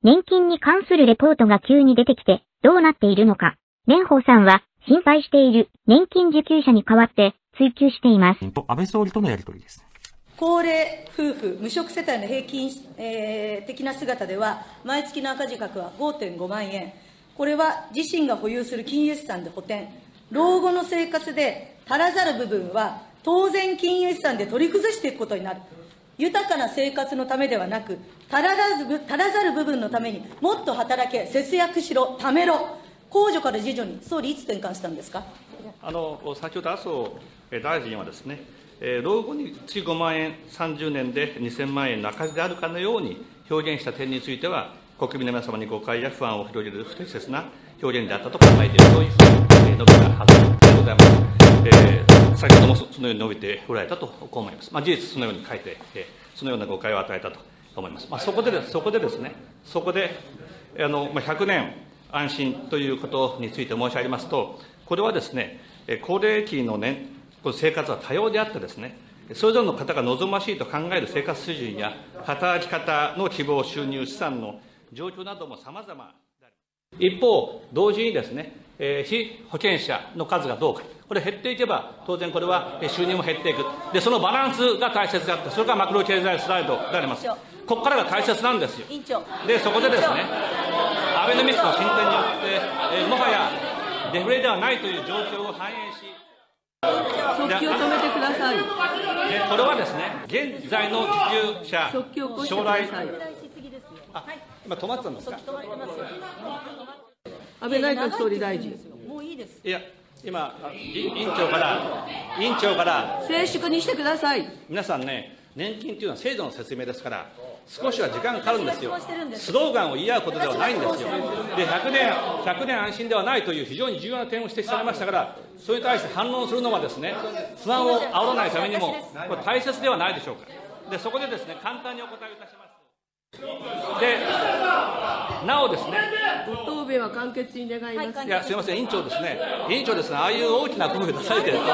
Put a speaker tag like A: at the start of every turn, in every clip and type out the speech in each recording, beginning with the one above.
A: 年金に関するレポートが急に出てきて、どうなっているのか。蓮舫さんは、心配している年金受給者に代わって追及しています。
B: 安倍総理とのやり取りです。
C: 高齢夫婦、無職世帯の平均、的な姿では、毎月の赤字額は 5.5 万円。これは自身が保有する金融資産で補填。老後の生活で足らざる部分は、当然金融資産で取り崩していくことになる。豊かな生活のためではなく、足らざる部分のためにもっと働け、節約しろ、貯めろ。控除から自助に、総理、いつ転換したんですか。
D: 先ほど麻生大臣はですね、老後に月5万円、30年で2000万円の赤字であるかのように表現した点については、国民の皆様に誤解や不安を広げる不適切な表現であったと考えている、そういうふうに述べたはずでございます。先ほどもそのように述べておられたと思います。事実、そのように書いて、そのような誤解を与えたと思います。そこでですね、100年安心ということについて申し上げますと、これはですね、高齢期の生活は多様であってですね、それぞれの方が望ましいと考える生活水準や、働き方の希望、収入、資産の状況なども様々であります。一方、同時にですね、被保険者の数がどうか、これ減っていけば、当然これは収入も減っていく。で、そのバランスが大切であって、それがマクロ経済スライドであります。ここからが大切なんですよ。で、そこでですね、アベノミクスの進展によって、もはやデフレではないという状況を反映し、
E: 速記を止めてください。
D: これはですね、現在の受給者、将来、今止まってたんですか。
E: 安倍内閣総理大臣。
C: もういいです。
D: いや、今、委員長から、
E: 静粛にしてください。
D: 皆さんね、年金というのは制度の説明ですから、少しは時間がかかるんですよ。スローガンを言い合うことではないんですよ。で、100年安心ではないという非常に重要な点を指摘されましたから、それに対して反論するのはですね、不安を煽らないためにも、これ大切ではないでしょうか。で、そこでですね、簡単にお答えいたします。で、なおですね、
E: ご答弁は簡潔に願います。
D: いや、すみません、委員長ですね、ああいう大きな声を出されてると、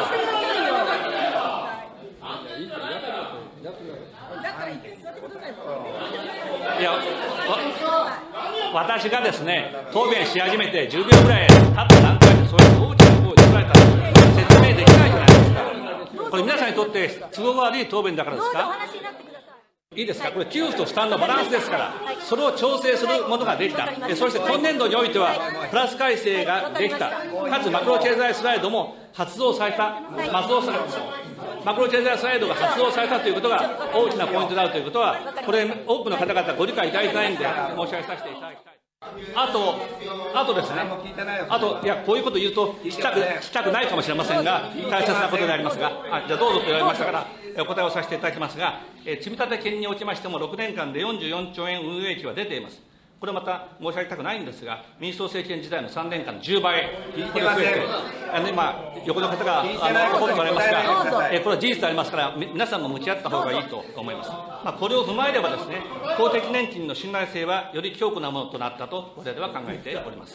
D: いや、私がですね、答弁し始めて10秒ぐらい経った段階で、そういう大きな声を出されたら、説明できないじゃないですか。これ、皆さんにとって都合が悪い答弁だからですか。いいですか、これ、給付と負担のバランスですから、それを調整するものができた、そして今年度においては、プラス改正ができた、かつマクロ経済スライドも発動された、マクロ経済スライドが発動されたということが大きなポイントであるということは、これ、多くの方々ご理解いただいてないんで、申し上げさせていただきたい。あとですね、いや、こういうことを言うと聞きたくないかもしれませんが、大切なことでありますが、じゃあどうぞと言われましたから、お答えをさせていただきますが、積立金におきましても、6年間で44兆円運営費は出ています。これまた申し上げたくないんですが、民主党政権時代の3年間の10倍、これ増えて、横の方が怒っておられますが、これは事実でありますから、皆さんも向き合った方がいいと思います。これを踏まえればですね、公的年金の信頼性はより強固なものとなったと、我々は考えております。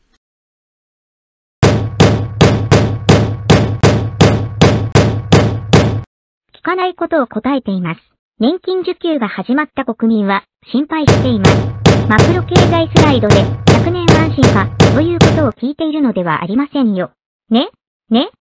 A: 聞かないことを答えています。年金受給が始まった国民は心配しています。マクロ経済スライドで100年安心かということを聞いているのではありませんよ。ね